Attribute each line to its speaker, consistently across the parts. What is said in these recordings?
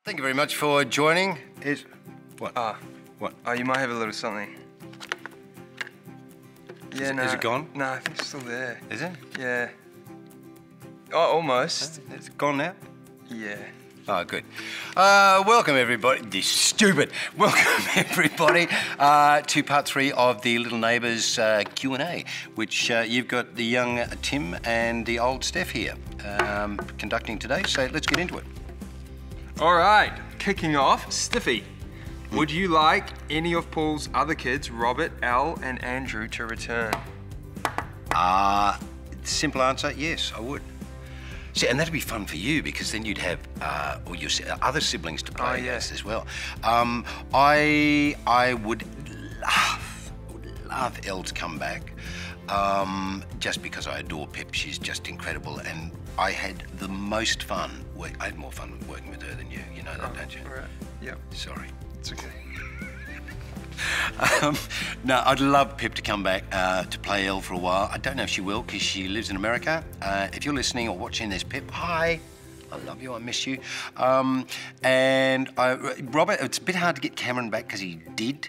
Speaker 1: Thank you very much for joining. What? What?
Speaker 2: Oh, you might have a little something. Yeah,
Speaker 1: Is it gone?
Speaker 2: No, I think it's still there.
Speaker 1: Is it?
Speaker 2: Yeah. Oh, almost.
Speaker 1: It's gone now?
Speaker 2: Yeah.
Speaker 1: Oh, good. Welcome, everybody. This is stupid. Welcome, everybody, to part 3 of the Little Neighbours Q&A, which you've got the young Tim and the old Steph here conducting today. So let's get into it.
Speaker 2: All right, kicking off, Stiffy. Would you like any of Paul's other kids, Robert, Al, and Andrew, to return?
Speaker 1: Simple answer, yes, I would. See, and that'd be fun for you because then you'd have or your other siblings to play against as well. I would love Elle to come back just because I adore Pip. She's just incredible, and I had the most fun. I had more fun working with her than you. You know that, don't you?
Speaker 2: Right. Yep.
Speaker 1: Sorry.
Speaker 2: It's okay.
Speaker 1: No, I'd love Pip to come back to play Elle for a while. I don't know if she will because she lives in America. If you're listening or watching this, Pip, hi. I love you, I miss you. And Robert, it's a bit hard to get Cameron back because he did.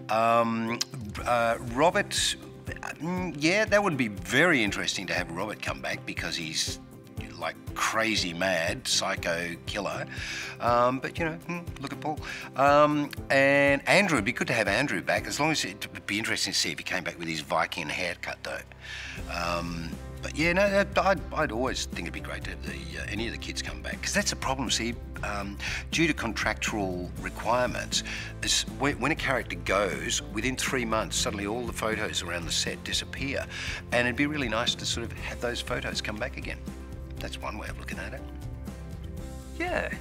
Speaker 1: Robert, yeah, that would be very interesting to have Robert come back because he's like crazy mad psycho killer, but you know, look at Paul. And Andrew, it'd be good to have Andrew back, as long as it'd be interesting to see if he came back with his Viking haircut though. But yeah, no, I'd always think it'd be great to have any of the kids come back, because that's a problem. See, due to contractual requirements, when a character goes, within 3 months, suddenly all the photos around the set disappear, and it'd be really nice to sort of have those photos come back again. That's one way of looking at it.
Speaker 2: Yeah.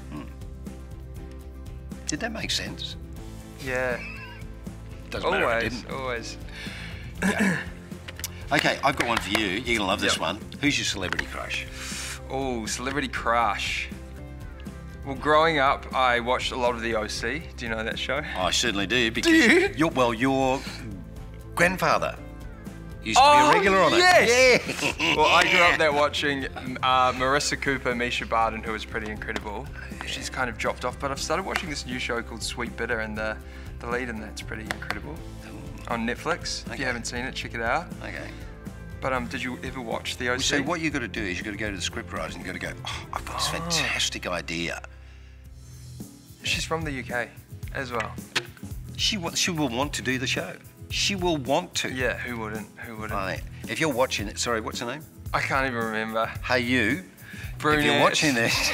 Speaker 1: Did that make sense?
Speaker 2: Yeah.
Speaker 1: Doesn't matter if it didn't.
Speaker 2: Always.
Speaker 1: Yeah. Okay, I've got one for you. You're gonna love this one. Who's your celebrity crush?
Speaker 2: Oh, celebrity crush. Well, growing up, I watched a lot of The OC. Do you know that show?
Speaker 1: I certainly do. Because
Speaker 2: you?
Speaker 1: your grandfather used to be a regular on it.
Speaker 2: Yes.
Speaker 1: Yeah.
Speaker 2: Well, I grew up there watching Marissa Cooper, Misha Barton, who was pretty incredible. She's kind of dropped off, but I've started watching this new show called Sweet Bitter, and the lead in that's pretty incredible. On Netflix. If you haven't seen it, check it out.
Speaker 1: Okay.
Speaker 2: But did you ever watch The OC?
Speaker 1: So what you've got to do is you've got to go to the scriptwriters and you've got to go, oh, I've got this fantastic idea.
Speaker 2: She's from the UK as well.
Speaker 1: She will want to do the show. She will want to.
Speaker 2: Yeah, who wouldn't? Who wouldn't?
Speaker 1: Right. If you're watching it, sorry, what's her name?
Speaker 2: I can't even remember.
Speaker 1: Hey, you.
Speaker 2: Brunette.
Speaker 1: If you're watching this.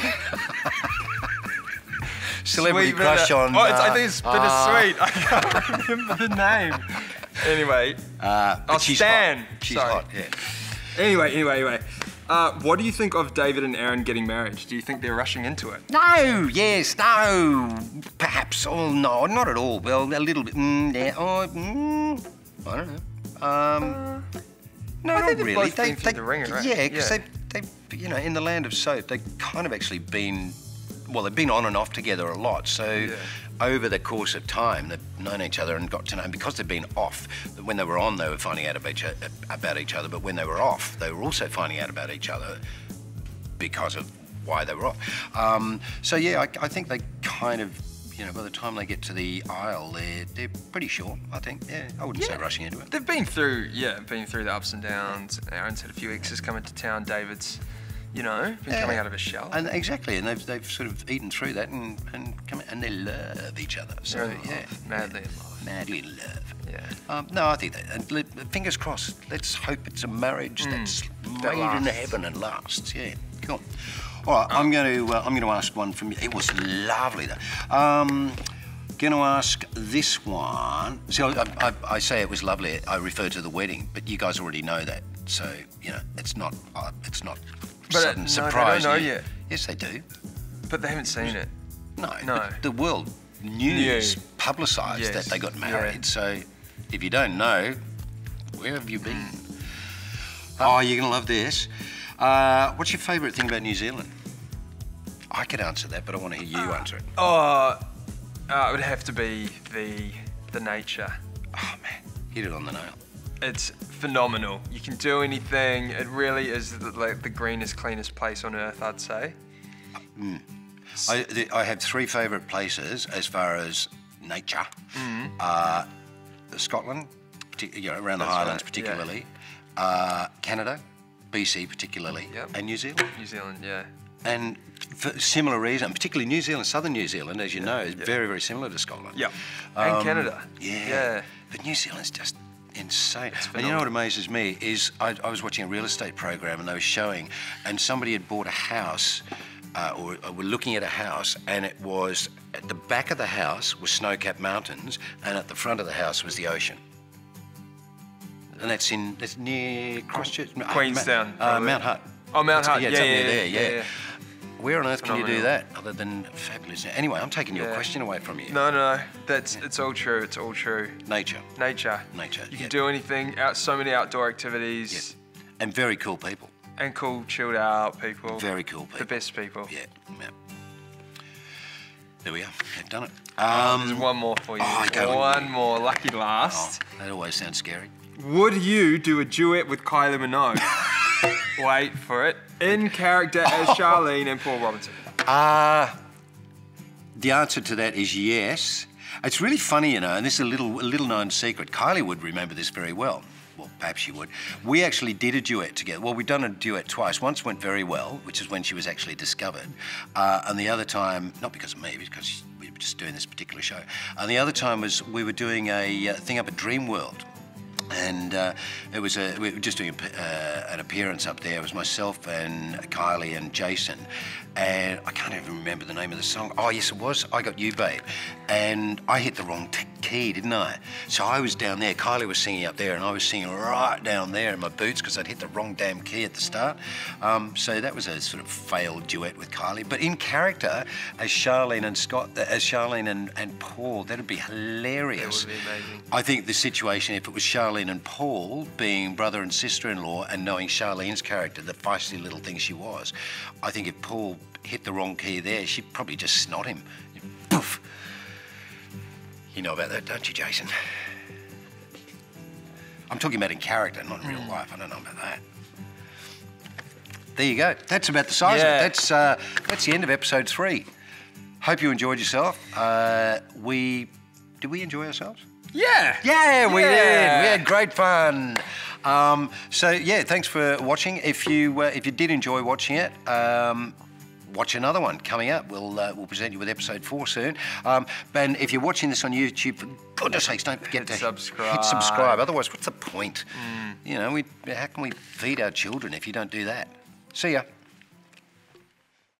Speaker 1: Celebrity
Speaker 2: Sweet
Speaker 1: crush
Speaker 2: Bitter.
Speaker 1: on.
Speaker 2: I think it's Bittersweet. I can't remember the name. Anyway.
Speaker 1: But she's
Speaker 2: Stan.
Speaker 1: hot. She's
Speaker 2: Sorry.
Speaker 1: hot, yeah.
Speaker 2: Anyway. What do you think of David and Aaron getting married? Do you think they're rushing into it?
Speaker 1: No, yes, no, perhaps. Oh, no, not at all. Well, a little bit. Yeah. Oh, I don't know. No,
Speaker 2: I
Speaker 1: not
Speaker 2: think they've
Speaker 1: really.
Speaker 2: both been through the ringer, right?
Speaker 1: Yeah, because they, you know, in the land of soap, they've kind of actually been. Well, they've been on and off together a lot. So over the course of time, they've known each other and got to know. And because they've been off, when they were on, they were finding out about each other. But when they were off, they were also finding out about each other because of why they were off. So yeah, I think they kind of, you know, by the time they get to the aisle, they're pretty sure. I think. Yeah, I wouldn't say rushing into it.
Speaker 2: They've been through the ups and downs. Aaron's had a few exes coming to town. David's, you know, been coming out of his shell.
Speaker 1: And exactly, and they've sort of eaten through that and come and they love each other. So yeah,
Speaker 2: madly in love.
Speaker 1: Madly in love.
Speaker 2: Yeah.
Speaker 1: No, I think that. And fingers crossed. Let's hope it's a marriage that's made in heaven and lasts. Yeah, cool. All right, I'm going to ask one from you. It was lovely though. Going to ask this one. So I say it was lovely. I refer to the wedding, but you guys already know that. So you know, it's not. Sudden surprise.
Speaker 2: No, they don't know yet.
Speaker 1: Yes, they do.
Speaker 2: But they haven't seen it.
Speaker 1: No.
Speaker 2: No.
Speaker 1: The world news publicised that they got married.
Speaker 2: Yeah.
Speaker 1: So if you don't know, where have you been? Oh, you're going to love this. What's your favourite thing about New Zealand? I could answer that, but I want to hear you answer it.
Speaker 2: It would have to be the nature.
Speaker 1: Oh, man. Hit it on the nail.
Speaker 2: It's phenomenal. You can do anything. It really is the greenest, cleanest place on earth, I'd say.
Speaker 1: I have 3 favourite places as far as nature. Scotland, around the Highlands particularly. Canada, BC particularly, and New Zealand.
Speaker 2: New Zealand, yeah.
Speaker 1: And for similar reason, particularly New Zealand, southern New Zealand, as you know, is very, very similar to Scotland.
Speaker 2: Yeah. And Canada.
Speaker 1: Yeah. But New Zealand's just insane. And you know what amazes me is I was watching a real estate program and they were showing, and somebody had bought a house, or were looking at a house, and it was at the back of the house was snow-capped mountains, and at the front of the house was the ocean. And that's near Christchurch,
Speaker 2: Queenstown,
Speaker 1: Mount Hutt.
Speaker 2: Oh, Mount Hutt.
Speaker 1: Yeah, yeah. Where on earth can you do that other than fabulous? Anyway, I'm taking your question away from you.
Speaker 2: No. It's all true. It's all true.
Speaker 1: Nature.
Speaker 2: You can do anything. So many outdoor activities.
Speaker 1: And very cool people.
Speaker 2: And cool, chilled out people.
Speaker 1: Very cool people.
Speaker 2: The best people.
Speaker 1: Yeah. There we are. They've done it.
Speaker 2: There's one more for you. One more. Lucky last.
Speaker 1: Oh, that always sounds scary.
Speaker 2: Would you do a duet with Kylie Minogue? Wait for it. In character as Charlene and Paul Robinson.
Speaker 1: The answer to that is yes. It's really funny, and this is a little known secret. Kylie would remember this very well. Well, perhaps she would. We actually did a duet together. Well, we've done a duet twice. Once went very well, which is when she was actually discovered. And the other time, not because of me, because we were just doing this particular show. And the other time was we were doing a thing up at Dreamworld. And we were just doing an appearance up there. It was myself and Kylie and Jason. And I can't even remember the name of the song. Oh, yes, it was I Got You, Babe. And I hit the wrong key, didn't I? So I was down there. Kylie was singing up there, and I was singing right down there in my boots because I'd hit the wrong damn key at the start. So that was a sort of failed duet with Kylie. But in character, as Charlene and Paul, that'd be hilarious.
Speaker 2: That would be amazing.
Speaker 1: I think the situation, if it was Charlene and Paul being brother and sister-in-law and knowing Charlene's character, the feisty little thing she was, I think if Paul hit the wrong key there, she'd probably just snot him. Poof. You know about that, don't you, Jason? I'm talking about in character, not in real life. I don't know about that. There you go. That's about the size of it. That's the end of episode 3. Hope you enjoyed yourself. Did we enjoy ourselves?
Speaker 2: Yeah,
Speaker 1: we did. We had great fun. So yeah, thanks for watching. If you did enjoy watching it, watch another one coming up. We'll present you with episode 4 soon. And if you're watching this on YouTube, for goodness sakes, don't forget to hit subscribe. Otherwise, what's the point? You know, how can we feed our children if you don't do that? See ya.